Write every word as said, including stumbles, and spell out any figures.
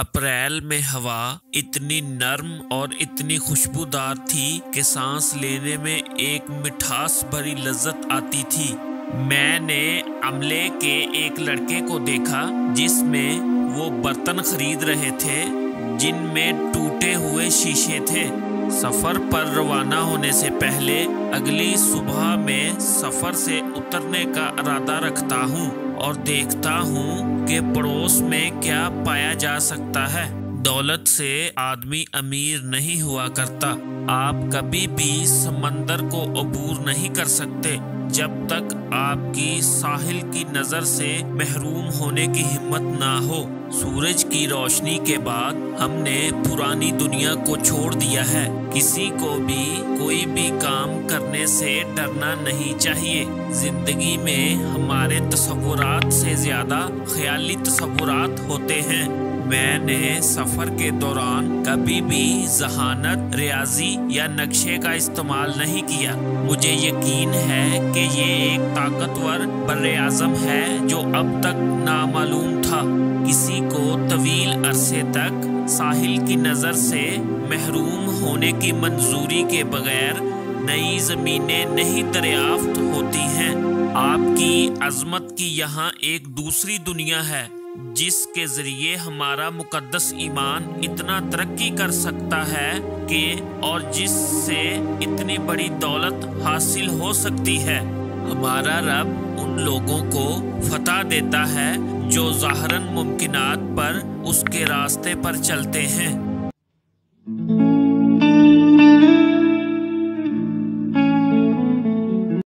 April میں ہوا اتنی نرم اور اتنی خوشبودار تھی کہ سانس لینے میں ایک مٹھاس بھری لذت آتی تھی۔ میں نے عملے کے ایک لڑکے کو دیکھا جس میں وہ برتن خرید رہے تھے جن میں ٹوٹے ہوئے شیشے تھے۔ سفر پر روانہ ہونے سے پہلے اگلی صبح میں سفر سے اترنے کا ارادہ رکھتا ہوں اور دیکھتا ہوں کہ پڑوس میں کیا پایا جا سکتا ہے۔ دولت سے آدمی امیر نہیں ہوا کرتا۔ آپ کبھی بھی سمندر کو عبور نہیں کر سکتے جب تک آپ کی ساحل کی نظر سے محروم ہونے کی ہمت نہ ہو۔ سورج کی روشنی کے بعد ہم نے پرانی دنیا کو چھوڑ دیا ہے۔ کسی کو بھی کوئی بھی کام کرنے سے ڈرنا نہیں چاہیے۔ زندگی میں ہمارے تصورات سے زیادہ خیالی تصورات ہوتے ہیں۔ میں نے سفر کے دوران کبھی بھی ذہانت، ریاضی یا نقشے کا استعمال نہیں کیا۔ مجھے یقین ہے کہ یہ ایک طاقتور بر اعظم ہے جو اب تک نامعلوم تھا۔ کسی کو طویل عرصے تک ساحل کی نظر سے محروم ہونے کی منظوری کے بغیر نئی زمینیں نہیں دریافت ہوتی ہیں۔ آپ کی عظمت کی یہاں ایک دوسری دنیا ہے جس کے ذریعے ہمارا مقدس ایمان اتنا ترقی کر سکتا ہے کہ اور جس سے اتنی بڑی دولت حاصل ہو سکتی ہے۔ ہمارا رب ان لوگوں کو فتح دیتا ہے جو ظاہراً ممکنات پر اس کے راستے پر چلتے ہیں۔